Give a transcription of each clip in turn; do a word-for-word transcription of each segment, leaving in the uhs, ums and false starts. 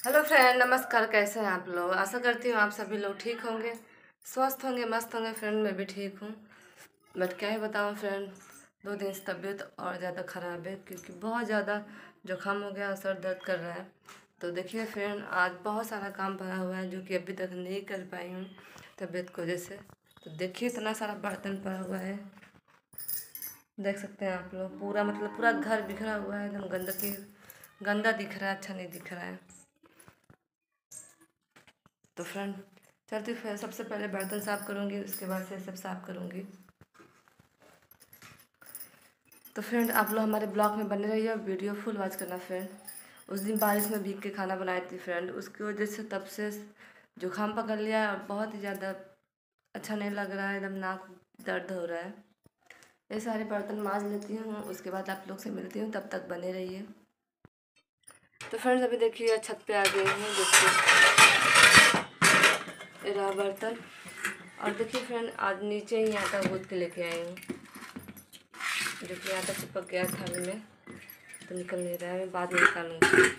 Hello friend, नमस्कार। कैसे हैं आप लोग? आशा करती हूँ आप सभी लोग ठीक होंगे, स्वस्थ होंगे, मस्त होंगे। फ्रेंड मैं भी ठीक हूँ, बट क्या ही बताऊँ फ्रेंड, दो दिन से तबीयत और ज़्यादा ख़राब है क्योंकि बहुत ज़्यादा जुकाम हो गया और सर दर्द कर रहा है। तो देखिए फ्रेंड, आज बहुत सारा काम पड़ा हुआ है जो कि अभी तक नहीं कर पाई हूँ तबीयत की वजह से। तो देखिए इतना सारा बर्तन पड़ा हुआ है, देख सकते हैं आप लोग। पूरा मतलब पूरा घर बिखरा हुआ है, एकदम गंदगी गंदा दिख रहा है, अच्छा नहीं दिख रहा है। तो फ्रेंड चलती फिर सबसे पहले बर्तन साफ़ करूँगी, उसके बाद से सब साफ़ करूँगी। तो फ्रेंड आप लोग हमारे ब्लॉग में बने रहिए और वीडियो फुल वॉच करना फ्रेंड। उस दिन बारिश में भीग के खाना बनाई थी फ्रेंड, उसकी वजह से तब से जुकाम पकड़ लिया और बहुत ही ज़्यादा अच्छा नहीं लग रहा है, एकदम नाक दर्द हो रहा है। ये सारे बर्तन मांज लेती हूँ, उसके बाद आप लोग से मिलती हूँ, तब तक बने रहिए। तो फ्रेंड्स अभी देखिए छत पे आ गई हूँ, देखिए ये रहा बर्तन। और देखिए फ्रेंड आज नीचे ही आटा गूँथ के लेके आई हूँ, जो कि आटा चिपक गया थाली में तो निकल नहीं रहा है, मैं बाद में निकालूंगी।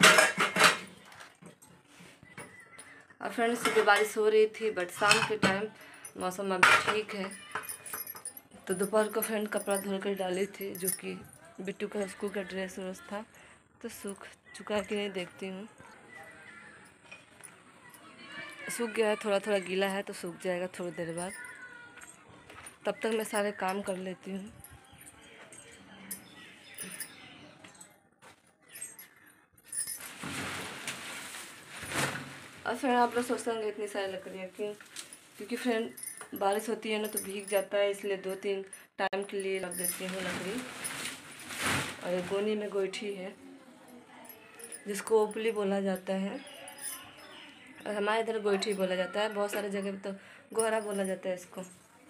और फ्रेंड्स सुबह बारिश हो रही थी, बट शाम के टाइम मौसम अभी ठीक है। तो दोपहर को फ्रेंड कपड़ा धो कर डाली थी, जो कि बिट्टू का स्कूल का ड्रेस व्रेस था, तो सूख चुका कि नहीं देखती हूँ। सूख गया है, थोड़ा थोड़ा गीला है, तो सूख जाएगा थोड़ी देर बाद। तब तक मैं सारे काम कर लेती हूँ। और फ्रेंड आप लोग सोचते होंगे इतनी सारी लकड़ियाँ क्यों? क्योंकि फ्रेंड बारिश होती है ना तो भीग जाता है, इसलिए दो तीन टाइम के लिए रख देती हूँ लकड़ी। और ये गोनी में गोईठी है जिसको ओपली बोला जाता है, और हमारे इधर गोईठी बोला जाता है, बहुत सारे जगह तो गोहरा बोला जाता है इसको।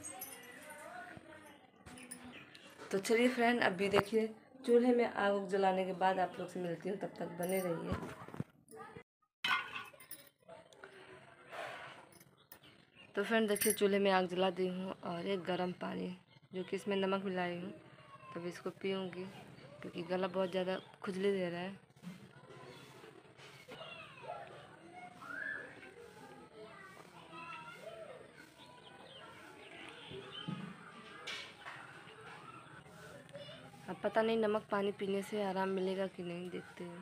तो चलिए फ्रेंड अभी देखिए चूल्हे में आग जलाने के बाद आप लोग से मिलती हूँ, तब तक बने रहिए। तो फ्रेंड देखिए चूल्हे में आग जला दी हूँ और एक गर्म पानी जो कि इसमें नमक मिलाई हूँ, तब इसको पीऊँगी क्योंकि गला बहुत ज़्यादा खुजली दे रहा है। अब पता नहीं नमक पानी पीने से आराम मिलेगा कि नहीं, देखते हैं।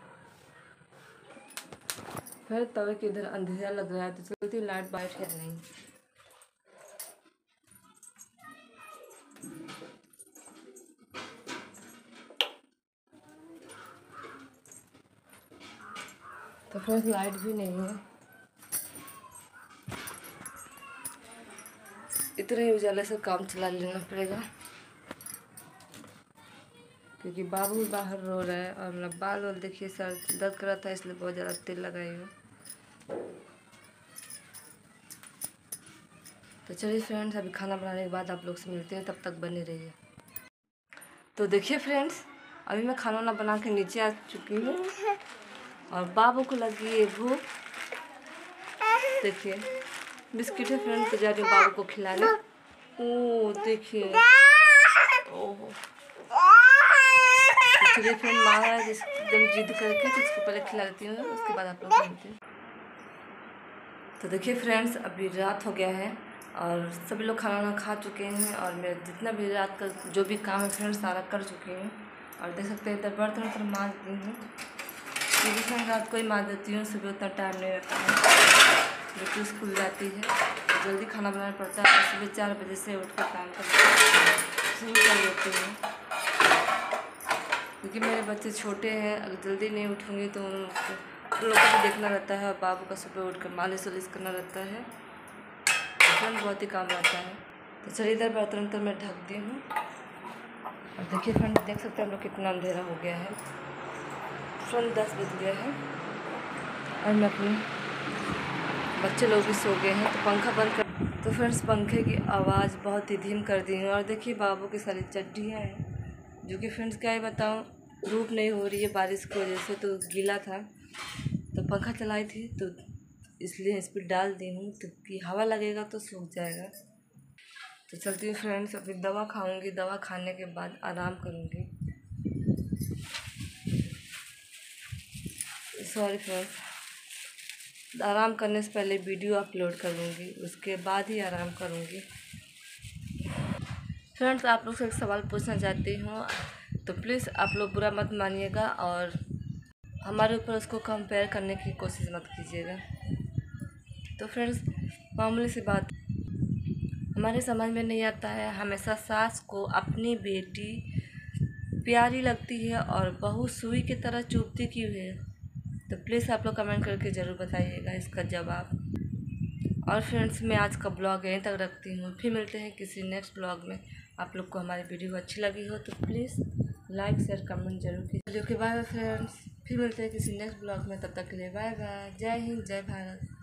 फिर तवे के इधर अंधेरा लग रहा है तो चलती लाइट बाइट है नहीं। तो फिर लाइट भी नहीं है, इतने उजाले से काम चला लेना पड़ेगा क्योंकि बाबू बाहर रो रहा है और मेरा बाल वाल देखिए सर दर्द कर रहा था, इसलिए बहुत ज़्यादा तेल लगाई हूँ। तो चलिए फ्रेंड्स अभी खाना बनाने के बाद आप लोग से मिलते हैं, तब तक बने रहिए। तो देखिए फ्रेंड्स अभी मैं खाना वाना बना के नीचे आ चुकी हूँ और बाबू को लगी है भूख। देखिए बिस्किट है फ्रेंड, तो जा रही हूँ बाबू को खिलाने। ओ देखिए, ओह चलिए फ्रेंड मांग रहा है जिस एकदम जिद करके, तो इसको पहले खिला देती हूँ, उसके बाद आप लोग मिलते हैं। तो देखिए फ्रेंड्स अभी रात हो गया है और सभी लोग खाना वाना खा चुके हैं और मैं जितना भी रात का जो भी काम है फ्रेंड्स सारा कर चुकी हूँ। और देख सकते हैं इधर बर्तन वर्तन मांज दी हूँ, क्योंकि फ्रेंड रात को ही मांज देती हूँ, सुबह उतना टाइम नहीं रहता है, बेटी स्कूल जाती है, जल्दी खाना बनाना पड़ता है। सुबह चार बजे से उठ कर काम कर शुरू कर देती हूँ, क्योंकि मेरे बच्चे छोटे हैं, अगर जल्दी नहीं उठूँगी तो उन लोगों को भी देखना रहता है और बाबू का सुबह उठ कर मालिश वालिश करना रहता है, फ्रेंड बहुत ही काम रहता है। तो चलिए इधर बर्तन तो मैं ढक दी हूँ और देखिए फ्रेंड देख सकते हैं हम लोग कितना अंधेरा हो गया है। फ्रेंड दस बज गया है और मैं अपने बच्चे लोग भी सो गए हैं, तो पंखा बंद कर। तो फ्रेंड्स पंखे की आवाज़ बहुत ही धीम कर दी हूँ और देखिए बाबू की सारी चड्डियाँ हैं, जो कि फ्रेंड्स क्या ही बताऊँ, धूप नहीं हो रही है बारिश की वजह से, तो गीला था तो पंखा चलाई थी तो इसलिए इस पर डाल दी हूँ, तो कि हवा लगेगा तो सूख जाएगा। तो चलती हूँ फ्रेंड्स, अभी दवा खाऊंगी, दवा खाने के बाद आराम करूँगी। Sorry friends. आराम करने से पहले वीडियो अपलोड करूँगी, उसके बाद ही आराम करूँगी। फ्रेंड्स, आप लोग से एक सवाल पूछना चाहती हूँ, तो प्लीज़ आप लोग बुरा मत मानिएगा और हमारे ऊपर उसको कंपेयर करने की कोशिश मत कीजिएगा। तो फ्रेंड्स, मामूली सी बात, हमारे समझ में नहीं आता है हमेशा सास को अपनी बेटी प्यारी लगती है और बहू सुई की तरह चुभती क्यों है। तो प्लीज़ आप लोग कमेंट करके ज़रूर बताइएगा इसका जवाब। और फ्रेंड्स, मैं आज का ब्लॉग यहीं तक रखती हूँ, फिर मिलते हैं किसी नेक्स्ट ब्लॉग में। आप लोग को हमारी वीडियो अच्छी लगी हो तो प्लीज़ लाइक शेयर कमेंट जरूर कीजिए। ओके, बाय बाय फ्रेंड्स, फिर मिलते हैं किसी नेक्स्ट ब्लॉग में। तब तक के लिए बाय बाय। जय हिंद, जय भारत।